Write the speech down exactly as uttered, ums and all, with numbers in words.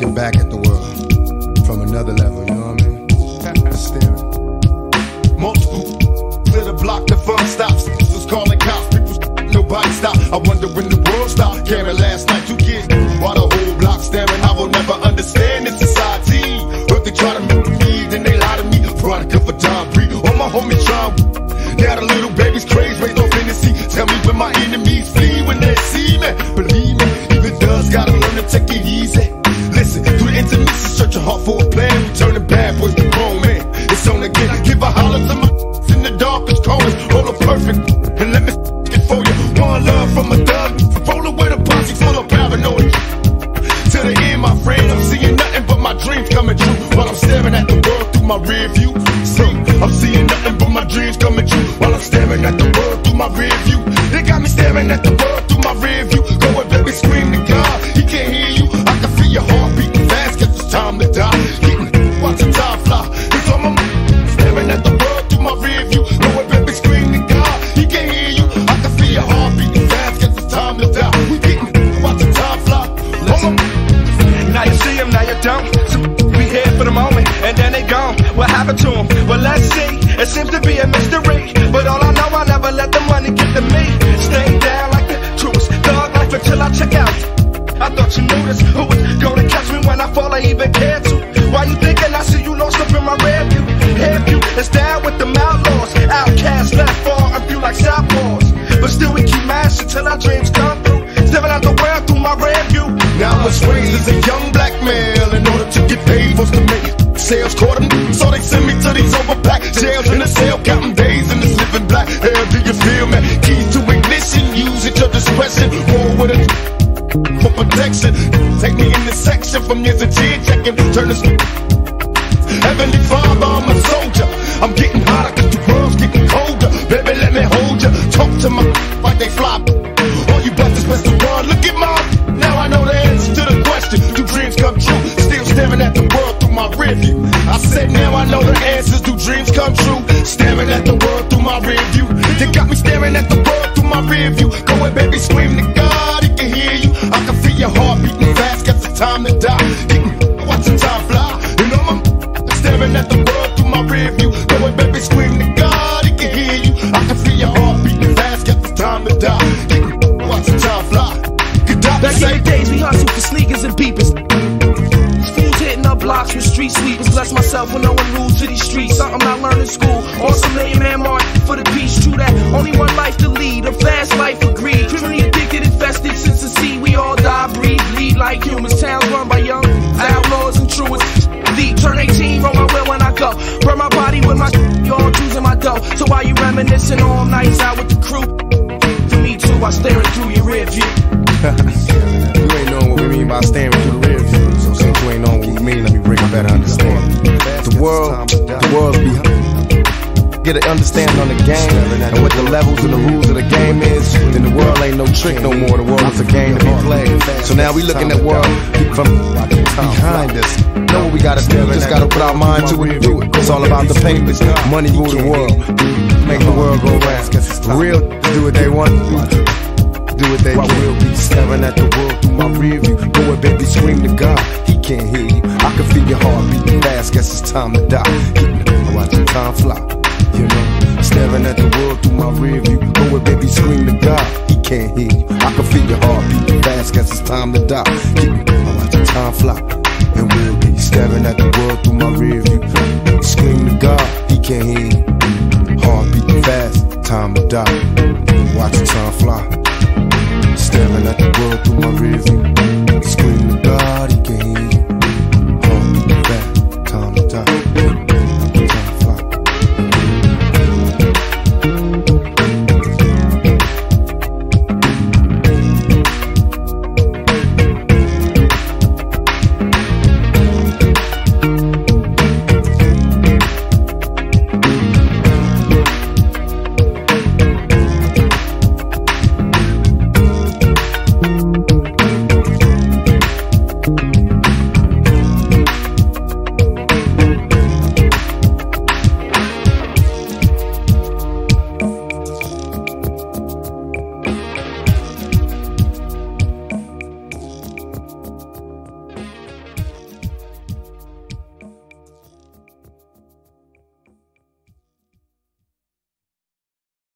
looking back at the world from another level, you know what I mean? Staring. Multiple to the block, the fun stops. Just calling cops, people, nobody stop. I wonder when the world stopped. Caring last night, you get while the whole block staring. I will never understand this society. But they try to make me, then they lie to me. Product of a John Bree, all my homies trying. Now the little baby's crazed, raised on Hennessy. Tell me when my enemies flee when they see me. Believe me, even does gotta learn to take it easy. Listen, through the intermissions, search your heart for a plan. We turning bad boys to grown men. It's on again. Give a holler to my in the darkest corners. Roll up perfect and let me it for you. One love from a thug. Rolling with a posse full of paranoid. To the end, my friend, I'm seeing nothing but my dreams coming true. While I'm staring at the world through my rear view. See, I'm seeing nothing but my dreams coming true. While I'm staring at the world through my rear view. They got me staring at the world through my rear view. Go and baby, scream to God. He can't hear you. I can feel your heart beating fast, cause it's time to die. Getting, watch the time fly. It's on my mind. Staring at the world through my rear view. Go and baby, scream to God. He can't hear you. I can feel your heart beating fast, cause it's time to die. We getting, watch the time fly. Listen. Now you see him, now you don't. So we here for the moment, and then they gone. What happened to him? Well, let's see. It seems to be a mystery, but all I know, I never let the money get to me. Stay down like the truest thug life until I check out. I thought you knew this. Who was gonna catch me when I fall? I even cared to. Why you thinking I see you lost up in my rear view? Head view is down with the outlaws. Outcasts left far and few like southpaws. But still we keep mashing till our dreams come through. Staring at the world through my rear view. Now I was raised as a young black male. In order to get paid, forced to make sales. Caught them, so they send me to these overpacked jails. In a cell, counting days in this living black hell. Do you feel me? Keys to ignition, use at your discretion. Roll with it for protection. Take me in this section from years of cheer checking. Turn this Heavenly Father, I'm a soldier. I'm getting hotter cause the world's getting colder. Baby, let me hold ya. Talk to my like they fly. All you brothers best to run. Look at my. Now I know the answer to the question. Do dreams come true? Still staring at the world through my rear view. I said now I know the answers. Do dreams come true? Staring at the world through my rear view. They got me staring at the world through my rear view. Go and baby, scream to God. He can hear you. I can feel your heart beating fast. Guess it's time to die. Watch the time fly. You know I'm staring at the world through my rear view. Go and baby, scream to God. He can hear you. I can feel your heart beating fast. Guess it's time to die. Watch the time fly. Back in the days, we hustled for sneakers and beepers. Fools hitting up blocks with street sweepers. Bless myself with knowing rules to these streets. Something I learned in school. Awesome million man march for the peace. True that, only one life to lead. A fast life of greed. Criminally addicted, infested since the sea. We all die, breathe, bleed like humans. Towns run by young outlaws and truants. Deep, turn eighteen, roll my wheel when I go. Burn my body with my y'all choosing my dough. So while you reminiscing all nights out with the crew, for me too, I staring through your rear view. You ain't knowing what we mean by staring through the rear view. So since you ain't knowing what we mean, let me bring a better understanding. The world, the world be get an understanding on the game and what the levels and the rules of the game is. Then the world ain't no trick no more. The world is a game to be played. So now we looking at world from behind us. Know what we gotta do? We just gotta put our mind to it and do it. It's all about the papers. Money rule the world. Make the world go round. Real do what they want to do. Do what they want. We'll be staring at the world through my rear view. Go and baby, scream to God. He can't hear you. I can feel your heart beating fast. Guess it's time to die. I watch the time fly. You know, staring at the world through my rear view. Go and baby, scream to God. He can't hear you. I can feel your heart beating fast. Guess it's time to die. I watch the time fly. And we'll be staring at the world through my rear view. Scream to God. He can't hear you. Heart beating fast. Time to die. Watch the time fly.